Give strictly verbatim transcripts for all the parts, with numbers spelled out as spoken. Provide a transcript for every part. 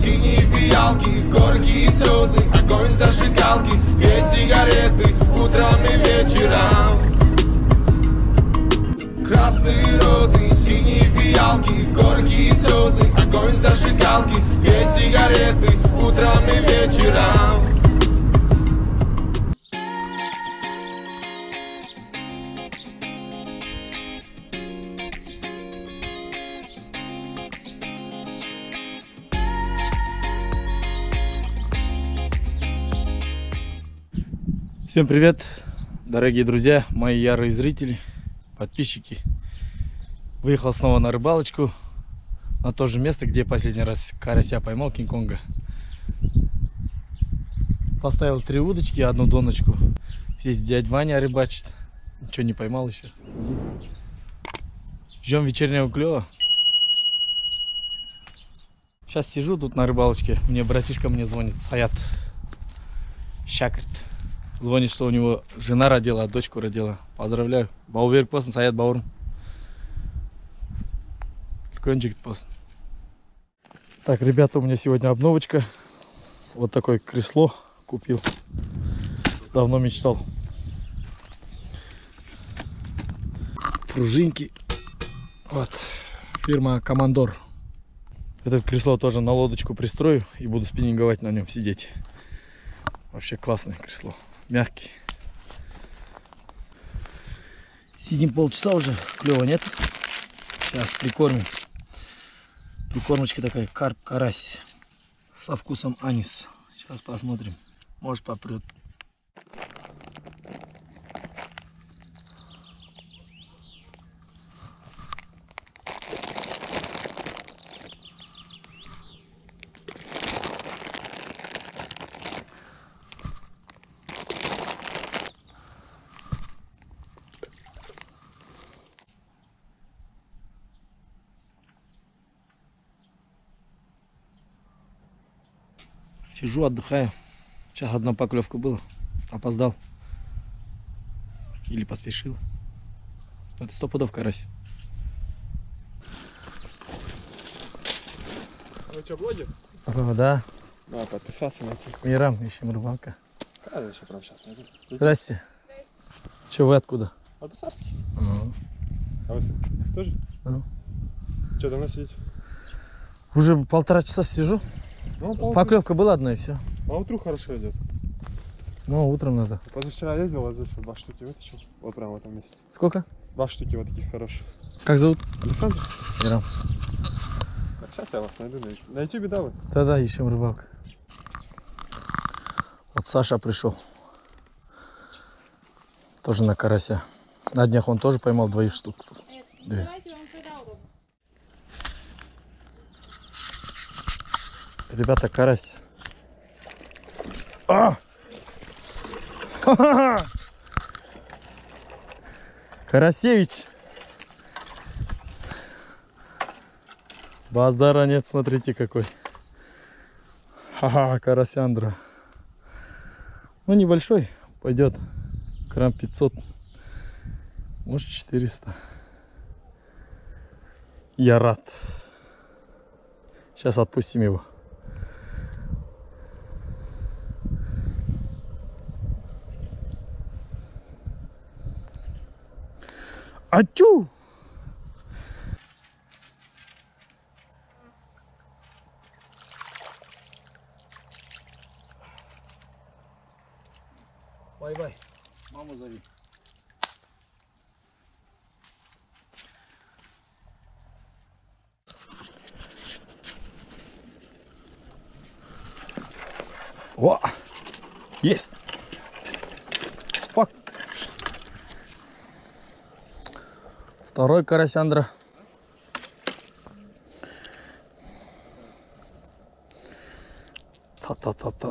синие фиалки, горькие слезы, огонь зажигалки, две сигареты утром и вечером. Красные розы, синие фиалки, горькие слезы, огонь зажигалки, две сигареты утром и вечером. Всем привет, дорогие друзья, мои ярые зрители, подписчики. Выехал снова на рыбалочку, на то же место, где последний раз карася поймал, Кинг-Конга. Поставил три удочки, одну доночку. Здесь дядь Ваня рыбачит, ничего не поймал еще. Ждем вечернего клёва. Сейчас сижу тут на рыбалочке, мне братишка мне звонит, Саят Шакирт. Звонит, что у него жена родила, а дочку родила. Поздравляю. Бауверк посын, Саят бауырым. Кончик посын. Так, ребята, у меня сегодня обновочка. Вот такое кресло купил. Давно мечтал. Пружинки. Вот. Фирма Командор. Это кресло тоже на лодочку пристрою и буду спиннинговать на нем сидеть. Вообще классное кресло. Мягкий. Сидим полчаса уже, клёва нет. Сейчас прикормим. Прикормочка такая, карп, карась со вкусом анис. Сейчас посмотрим, может попрет. Сижу, отдыхаю. Сейчас одна поклевка была. Опоздал. Или поспешил. Это сто пудов карась. Вы что, блогер? О, да. Да, подписался найти. Мирам, ищем рыбалка. А, я еще прямо сейчас найду. Здрасте. Че, вы откуда? Албасарский. Ага. А вы тоже? Да. Что, давно сидите? Уже полтора часа сижу. Ну, по Поклевка была одна и все. По утру хорошо идет. Ну, утром надо. Позавчера ездил, вот здесь вот два штуки вытащил. Вот прямо в этом месте. Сколько? Два штуки вот таких хороших. Как зовут? Александр? Мирам. Так, сейчас я вас найду. На ютубе, да, вы? Да-да, ищем рыбалку. Вот Саша пришел. Тоже на карася. На днях он тоже поймал двоих штук. Две. Ребята, карась. А! Карасевич. Базара нет, смотрите какой. Ха-ха, карасяндра. Ну, небольшой, пойдет. Грамм пятьсот. Может, четыреста. Я рад. Сейчас отпустим его. Ачу! Бай-бай. Маму зови. О! Есть! Фак! Второй карасяндра. Та-та-та-та.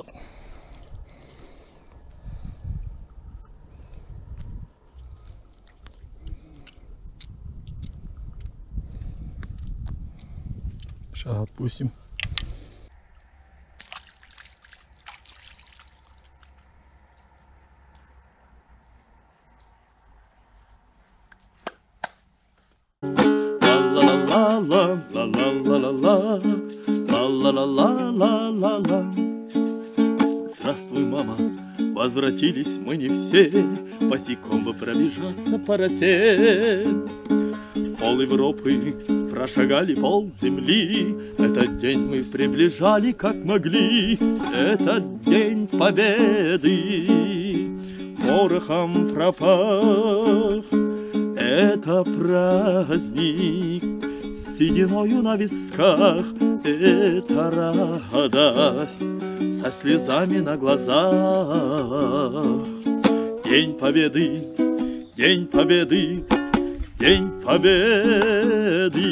Сейчас отпустим. Ла-ла-ла-ла-ла-ла-ла. Здравствуй, мама, возвратились мы не все, босиком бы пробежаться по росе. Пол Европы прошагали пол земли, этот день мы приближали как могли, этот день победы порохом пропах. Это праздник с сединою на висках, это радость со слезами на глазах. День победы, день победы, день победы.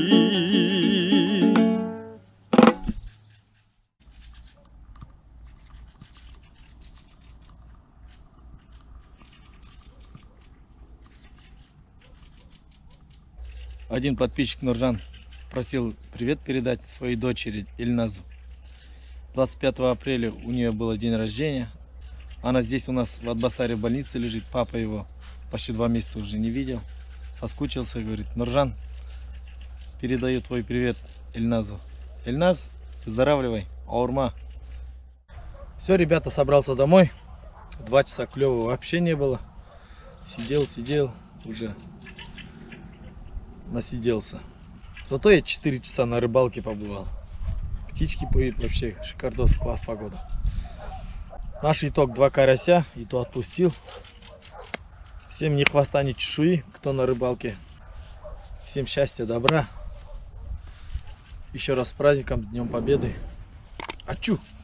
Один подписчик Нуржан просил привет передать своей дочери Ильназу. двадцать пятого апреля у нее был день рождения. Она здесь у нас в Атбасаре в больнице лежит. Папа его почти два месяца уже не видел. Соскучился, говорит: Нуржан, передаю твой привет Ильназу. Ильназ, выздоравливай, аурма. Все, ребята, собрался домой. Два часа клёва вообще не было. Сидел, сидел, уже насиделся. Зато я четыре часа на рыбалке побывал. Птички поют, вообще шикардос, класс, погода. Наш итог: два карася, и то отпустил. Всем ни хвоста, ни чешуи, кто на рыбалке. Всем счастья, добра. Еще раз с праздником, Днем Победы. Ачу!